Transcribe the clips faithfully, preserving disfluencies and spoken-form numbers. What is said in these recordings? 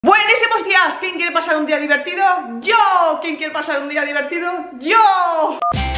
Buenísimos días. ¿Quién quiere pasar un día divertido? ¡Yo! ¿Quién quiere pasar un día divertido? ¡Yo!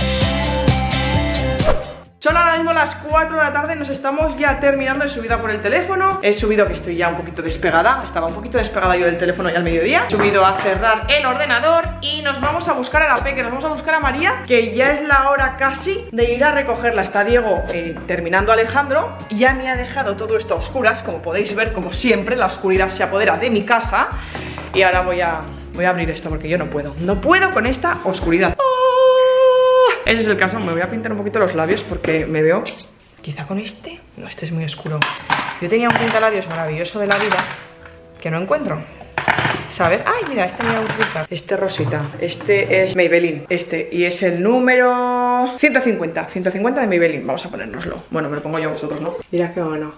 Son ahora mismo las cuatro de la tarde, nos estamos ya terminando de subida por el teléfono. He subido, que estoy ya un poquito despegada, estaba un poquito despegada yo del teléfono ya al mediodía. He subido a cerrar el ordenador y nos vamos a buscar a la Peque, nos vamos a buscar a María, que ya es la hora casi de ir a recogerla. Está Diego eh, terminando Alejandro, ya me ha dejado todo esto a oscuras, como podéis ver, como siempre, la oscuridad se apodera de mi casa. Y ahora voy a, voy a abrir esto porque yo no puedo, no puedo con esta oscuridad. Ese es el caso, me voy a pintar un poquito los labios porque me veo, quizá con este, no, este es muy oscuro. Yo tenía un pintalabios maravilloso de la vida que no encuentro, ¿sabes? Ay, mira, este me voy a utilizar, este rosita, este es Maybelline, este, y es el número ciento cincuenta, ciento cincuenta de Maybelline, vamos a ponérnoslo. Bueno, me lo pongo yo, vosotros, ¿no? Mira qué bueno.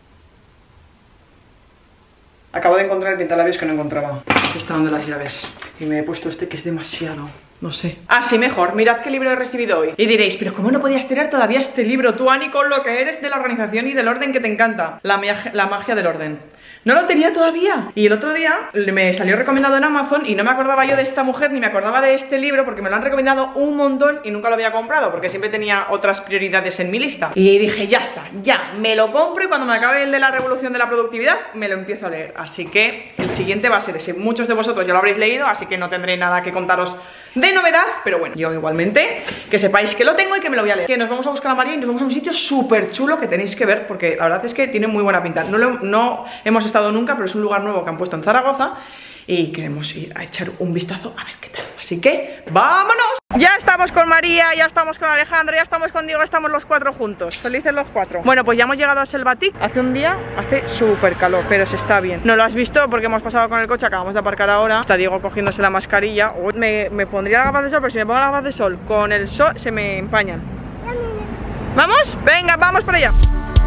Acabo de encontrar el pintalabios que no encontraba, está dando las llaves, y me he puesto este que es demasiado... No sé. Ah, sí, mejor. Mirad qué libro he recibido hoy. Y diréis, pero ¿cómo no podías tener todavía este libro? Tú, Ani, con lo que eres de la organización y del orden que te encanta. La magia, la magia del orden. No lo tenía todavía. Y el otro día me salió recomendado en Amazon y no me acordaba yo de esta mujer ni me acordaba de este libro porque me lo han recomendado un montón y nunca lo había comprado porque siempre tenía otras prioridades en mi lista. Y dije, ya está, ya, me lo compro y cuando me acabe el de la revolución de la productividad me lo empiezo a leer. Así que el siguiente va a ser ese. Muchos de vosotros ya lo habréis leído, así que no tendré nada que contaros de novedad, pero bueno, yo igualmente que sepáis que lo tengo y que me lo voy a leer. Que nos vamos a buscar a María y nos vamos a un sitio súper chulo que tenéis que ver porque la verdad es que tiene muy buena pinta. No, lo, no hemos estado nunca, pero es un lugar nuevo que han puesto en Zaragoza y queremos ir a echar un vistazo a ver qué tal. Así que ¡vámonos! Ya estamos con María, ya estamos con Alejandro, ya estamos con Diego, estamos los cuatro juntos. Felices los cuatro. Bueno, pues ya hemos llegado a Selvatic. Hace un día, hace súper calor, pero se está bien. No lo has visto porque hemos pasado con el coche, acabamos de aparcar ahora. Está Diego cogiéndose la mascarilla. Uy, me, me pondría las gafas de sol, pero si me pongo las gafas de sol con el sol se me empañan. ¿Vamos? Venga, vamos para allá.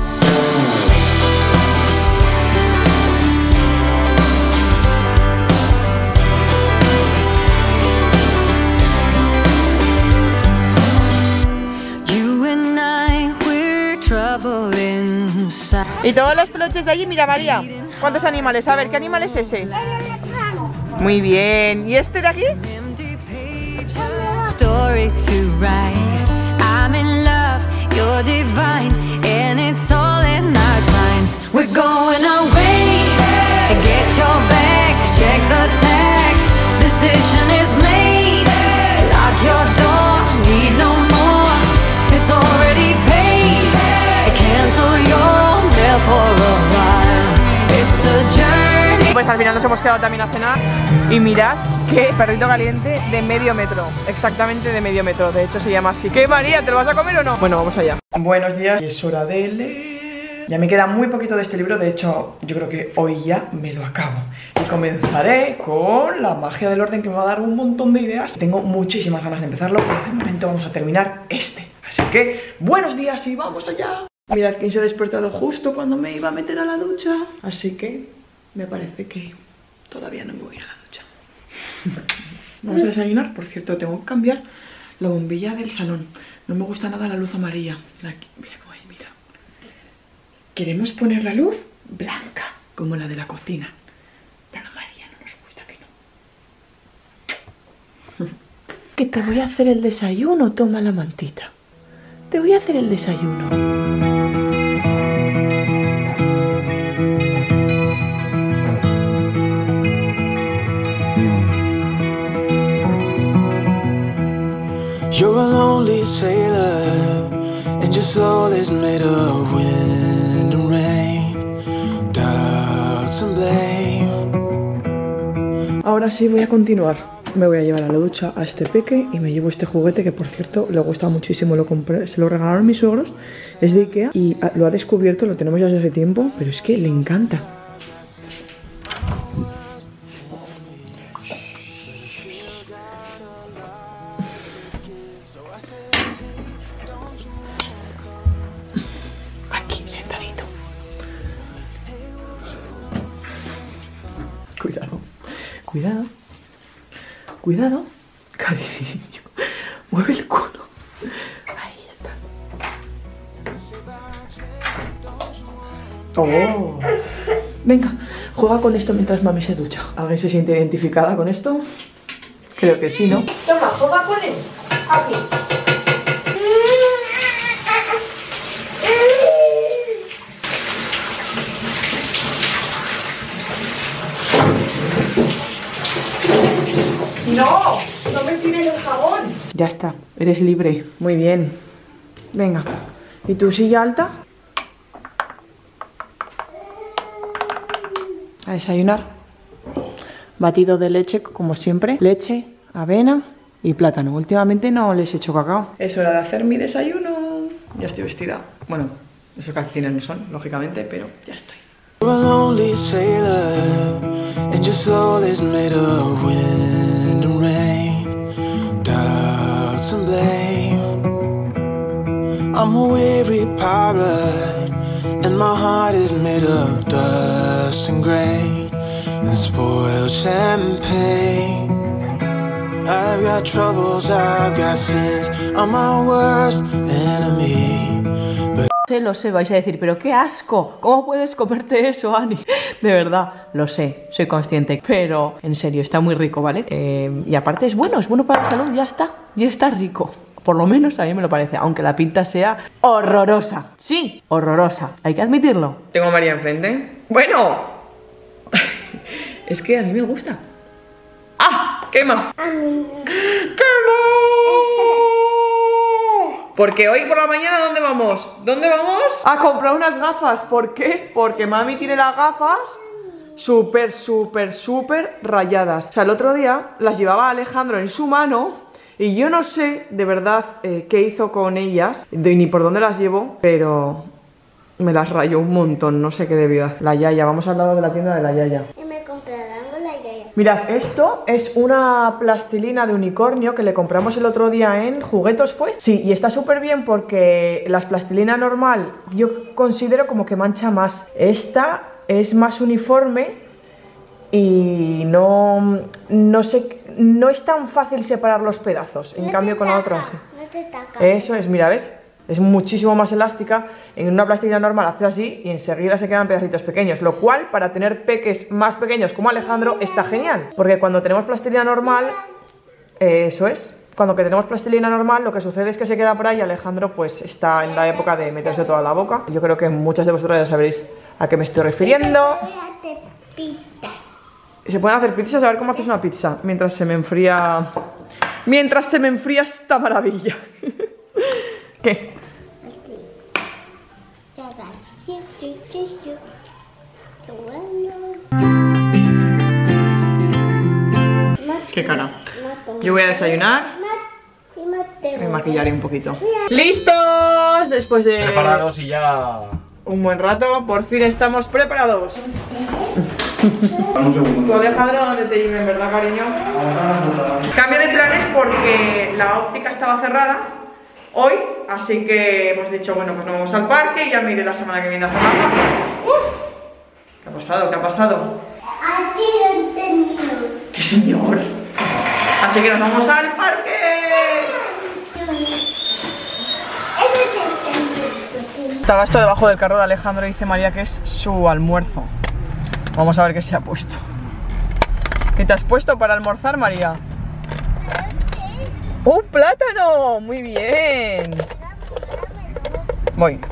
Y todos los peluches de allí, mira María, ¿cuántos animales? A ver, ¿qué animal es ese? Muy bien, ¿y este de aquí? Pues al final nos hemos quedado también a cenar y mirad qué perrito caliente de medio metro, exactamente de medio metro, de hecho se llama así. ¿Qué, María, te lo vas a comer o no? Bueno, vamos allá. Buenos días, es hora de leer. Ya me queda muy poquito de este libro, de hecho yo creo que hoy ya me lo acabo. Y comenzaré con la magia del orden que me va a dar un montón de ideas. Tengo muchísimas ganas de empezarlo, pero de momento vamos a terminar este. Así que, buenos días y vamos allá. Mirad quién se ha despertado justo cuando me iba a meter a la ducha. Así que me parece que todavía no me voy a ir a la ducha. Vamos a desayunar. Por cierto, tengo que cambiar la bombilla del salón. No me gusta nada la luz amarilla. Aquí, mira cómo es, mira. Queremos poner la luz blanca, como la de la cocina. Pero amarilla no nos gusta, que no. Que te voy a hacer el desayuno, toma la mantita. Te voy a hacer el desayuno. You're a lonely sailor, and your soul is made of wind and rain, doubts and blame. Ahora sí voy a continuar. Me voy a llevar a la ducha a este peque y me llevo este juguete que, por cierto, le gusta muchísimo. Lo compré, se lo regalaron mis suegros, es de Ikea y lo ha descubierto, lo tenemos ya desde hace tiempo, pero es que le encanta. Aquí, sentadito. Cuidado, cuidado. Cuidado, cariño. Mueve el culo. Ahí está. Oh. Venga, Juega con esto mientras mami se ducha. ¿Alguien se siente identificada con esto? Creo que sí, ¿no? Toma, juega con él. Aquí. ¡No! ¡No me tires el jabón! Ya está, eres libre. Muy bien. Venga. ¿Y tu silla alta? A desayunar. Batido de leche, como siempre. Leche, avena y plátano. Últimamente no les he hecho cacao. Es hora de hacer mi desayuno. Ya estoy vestida. Bueno, esos calcetines no son, lógicamente, pero ya estoy. You're a lonely sailor, and your soul is made of wind and rain, doubts and blame. I'm a weary pirate, and my heart is made of dust and grain and spoiled champagne. I've got troubles, I've got sins, I'm my worst enemy. Sé, lo sé, vais a decir, pero qué asco, ¿cómo puedes comerte eso, Ani? De verdad, lo sé, soy consciente, pero en serio, está muy rico, ¿vale? Eh, y aparte es bueno, es bueno para la salud, ya está, ya está rico. Por lo menos a mí me lo parece, aunque la pinta sea horrorosa. Sí, horrorosa, hay que admitirlo. Tengo a María enfrente. Bueno, es que a mí me gusta. ¡Ah! ¡Quema! ¡Quema! Porque hoy por la mañana, ¿dónde vamos? ¿Dónde vamos? A comprar unas gafas. ¿Por qué? Porque mami tiene las gafas súper, súper, súper rayadas. O sea, el otro día las llevaba Alejandro en su mano y yo no sé de verdad eh, qué hizo con ellas, ni por dónde las llevo, pero me las rayó un montón. No sé qué debió hacer. La Yaya, vamos al lado de la tienda de la Yaya. Mirad, esto es una plastilina de unicornio que le compramos el otro día en Juguetos, ¿fue? Sí, y está súper bien porque la plastilina normal yo considero como que mancha más. Esta es más uniforme y no, no, sé, no es tan fácil separar los pedazos. En no cambio con la otra sí. No te taca. Eso es, mira, ¿ves? Es muchísimo más elástica. En una plastilina normal haces así y enseguida se quedan pedacitos pequeños, lo cual para tener peques más pequeños como Alejandro está genial, porque cuando tenemos plastilina normal, eh, eso es, cuando que tenemos plastilina normal lo que sucede es que se queda por ahí y Alejandro pues está en la época de meterse toda la boca. Yo creo que muchos de vosotros ya sabréis a qué me estoy refiriendo. Se pueden hacer pizzas, a ver cómo haces una pizza mientras se me enfría, mientras se me enfría esta maravilla. ¿Qué? ¿Qué cara? Yo voy a desayunar. Me maquillaré un poquito. ¡Listos! Después de... preparados y ya... un buen rato, por fin estamos preparados. ¿Tu Alejandro dónde te lleven, verdad, cariño? Cambio de planes porque la óptica estaba cerrada hoy, así que hemos dicho, bueno, pues nos vamos al parque y ya me iré la semana que viene a hacer nada. ¿Qué ha pasado? ¿Qué ha pasado? Aquí lo entendí. ¡Qué señor! Así que nos vamos al parque. Estaba esto debajo del carro de Alejandro y dice María que es su almuerzo. Vamos a ver qué se ha puesto. ¿Qué te has puesto para almorzar, María? ¡Un plátano! ¡Muy bien! Voy.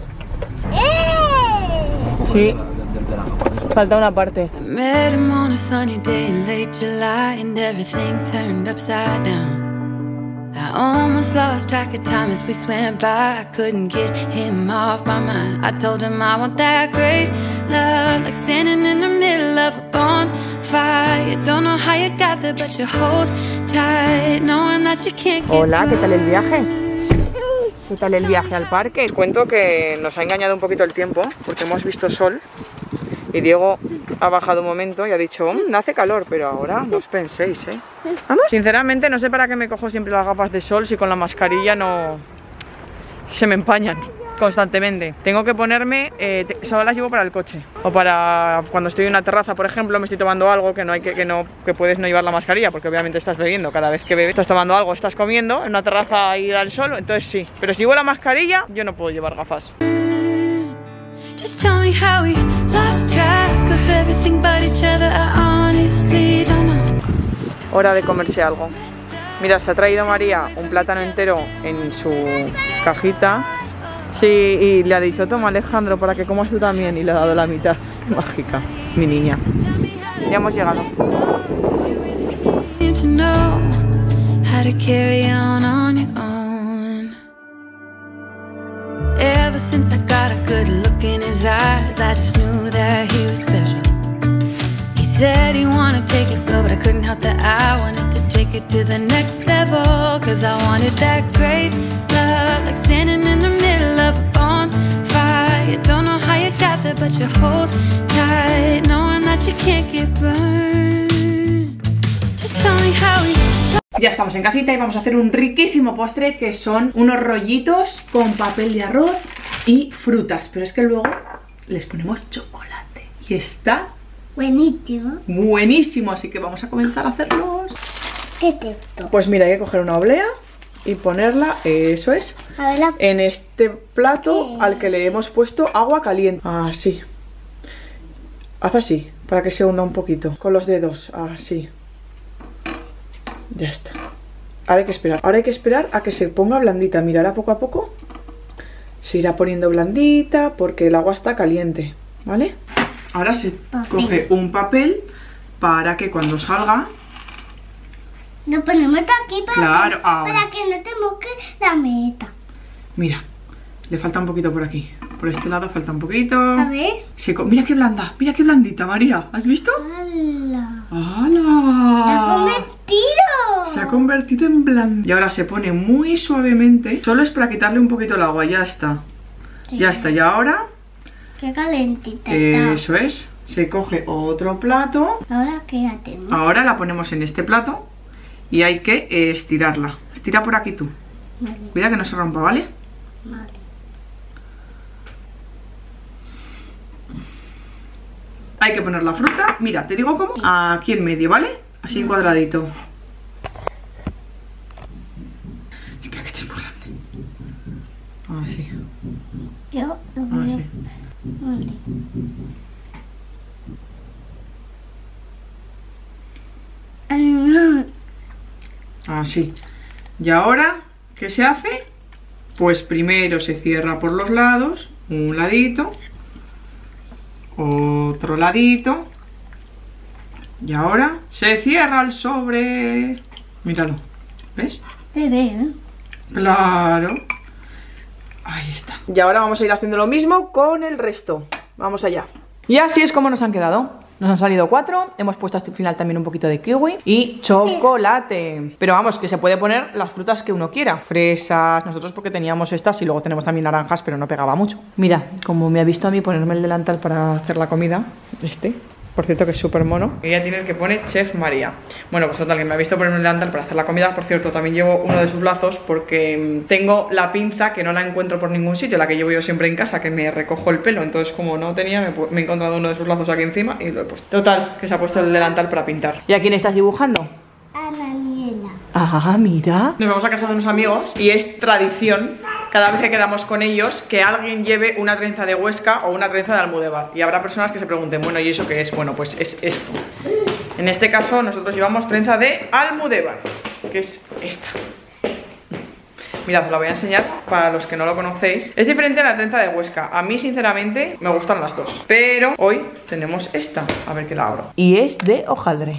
Sí. Falta una parte. Met him on a sunny day in late July and everything turned upside down. I almost lost track of time as weeks went by. I couldn't get him off my mind. I told him I want that great love, like standing in the middle of a bonfire. You don't know how you got there, but you hold tight, knowing that you can't get. Hola, ¿qué tal el viaje? ¿Qué tal el viaje al parque? Cuento que nos ha engañado un poquito el tiempo porque hemos visto sol y Diego ha bajado un momento y ha dicho, mmm, hace calor, pero ahora no os penséis, ¿eh? ¿Vamos? Sinceramente no sé para qué me cojo siempre las gafas de sol si con la mascarilla no... se me empañan constantemente. Tengo que ponerme, eh, te... solo las llevo para el coche o para cuando estoy en una terraza, por ejemplo, me estoy tomando algo que no hay que, que no que puedes no llevar la mascarilla porque obviamente estás bebiendo. Cada vez que bebes estás tomando algo, estás comiendo en una terraza y al sol, entonces sí. Pero si llevo la mascarilla, yo no puedo llevar gafas. Just tell me how we lost track of everything but each other. I honestly don't know. Hora de comerse algo. Mira, se ha traído María un plátano entero en su cajita. Sí, y le ha dicho, toma Alejandro, para que comas tú también. Y le ha dado la mitad. Mágica, mi niña. Ya hemos llegado. To know how to carry on on your own. Ever since I got a good look in his eyes, I just knew that he was special. He said he wanted to take it slow, but I couldn't help that I wanted to take it to the next level. Cause I wanted that great love, like standing in the middle of a bonfire. You don't know how you got there, but you hold tight, knowing that you can't get burned. Just tell me how you... Ya estamos en casita y vamos a hacer un riquísimo postre que son unos rollitos con papel de arroz y frutas. Pero es que luego les ponemos chocolate y está Buenísimo. buenísimo, así que vamos a comenzar a hacerlos. ¿Qué es esto? Pues mira, hay que coger una oblea y ponerla, eso es, A ver, la... en este plato ¿Qué? al que le hemos puesto agua caliente. Así. Haz así, para que se hunda un poquito. Con los dedos, así. Ya está. Ahora hay que esperar. Ahora hay que esperar a que se ponga blandita. Mira, ahora poco a poco se irá poniendo blandita porque el agua está caliente, ¿vale? Ahora se Papel. coge un papel para que cuando salga... Lo ponemos aquí para, Claro, que, ahora. para que no te moque la meta. Mira, le falta un poquito por aquí. Por este lado falta un poquito. A ver. Se co- mira qué blanda, mira qué blandita, María. ¿Has visto? ¡Hala! ¡Hala! ¡Se ha convertido! Se ha convertido en blandita. Y ahora se pone muy suavemente. Solo es para quitarle un poquito el agua, ya está. Sí. Ya está, y ahora, ¡Qué calentita eh, está! eso es. Se coge otro plato. Ahora quédate, ¿no? Ahora la ponemos en este plato. Y hay que eh, estirarla. Estira por aquí tú. Vale, Cuida que no se rompa, ¿vale? vale. Hay que poner la fruta. Mira, te digo cómo. Aquí en medio, ¿vale? Así en cuadradito. Espera que este es muy grande. Así. Yo lo voy a... Así. Vale. Ah, Así. Y ahora, ¿qué se hace? Pues primero se cierra por los lados. Un ladito. Otro ladito. Y ahora se cierra el sobre. Míralo. ¿Ves? te veo, ¿eh? Claro. Ahí está. Y ahora vamos a ir haciendo lo mismo con el resto. Vamos allá. Y así es como nos han quedado. Nos han salido cuatro, hemos puesto al final también un poquito de kiwi y chocolate. Pero vamos, que se puede poner las frutas que uno quiera. Fresas, nosotros porque teníamos estas y luego tenemos también naranjas, pero no pegaba mucho. Mira, como me ha visto a mí ponerme el delantal para hacer la comida, este... Por cierto que es súper mono. Ella tiene el que pone Chef María. Bueno, pues total, que me ha visto ponerme el delantal para hacer la comida. Por cierto, también llevo uno de sus lazos porque tengo la pinza que no la encuentro por ningún sitio, la que llevo yo siempre en casa, que me recojo el pelo. Entonces, como no tenía, me, me he encontrado uno de sus lazos aquí encima y lo he puesto. Total, que se ha puesto el delantal para pintar. ¿Y a quién estás dibujando? A Daniela. Ah, mira. Nos vamos a casa de unos amigos y es tradición, cada vez que quedamos con ellos, que alguien lleve una trenza de Huesca o una trenza de Almudévar. Y habrá personas que se pregunten, bueno, ¿y eso qué es? Bueno, pues es esto. En este caso nosotros llevamos trenza de Almudévar, que es esta. Mirad, os la voy a enseñar para los que no lo conocéis. Es diferente a la trenza de Huesca. A mí, sinceramente, me gustan las dos. Pero hoy tenemos esta. A ver que la abro. Y es de hojaldre.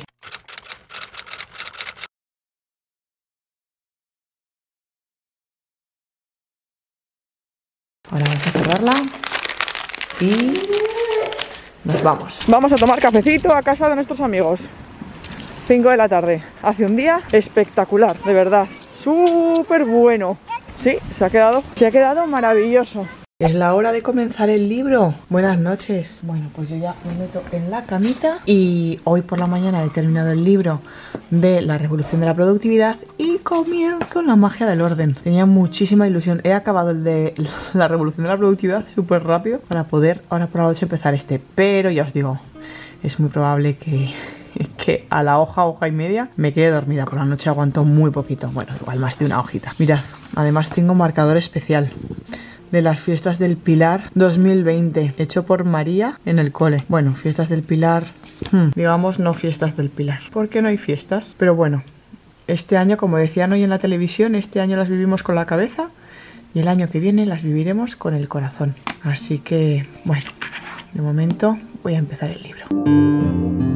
Ahora vamos a cerrarla y nos vamos. Vamos a tomar cafecito a casa de nuestros amigos. cinco de la tarde. Hace un día espectacular, de verdad. Súper bueno. Sí, se ha quedado, se ha quedado maravilloso. Es la hora de comenzar el libro. Buenas noches. Bueno, pues yo ya me meto en la camita y hoy por la mañana he terminado el libro de la revolución de la productividad y comienzo la magia del orden. Tenía muchísima ilusión. He acabado el de la revolución de la productividad súper rápido para poder ahora por la noche empezar este. Pero ya os digo, es muy probable que, que a la hoja, hoja y media me quede dormida. Por la noche aguanto muy poquito. Bueno, igual más de una hojita. Mirad, además tengo marcador especial de las fiestas del Pilar dos mil veinte, hecho por María en el cole. Bueno, fiestas del Pilar, hmm, digamos no fiestas del Pilar, porque no hay fiestas, pero bueno, este año, como decían hoy en la televisión, este año las vivimos con la cabeza y el año que viene las viviremos con el corazón. Así que, bueno, de momento voy a empezar el libro.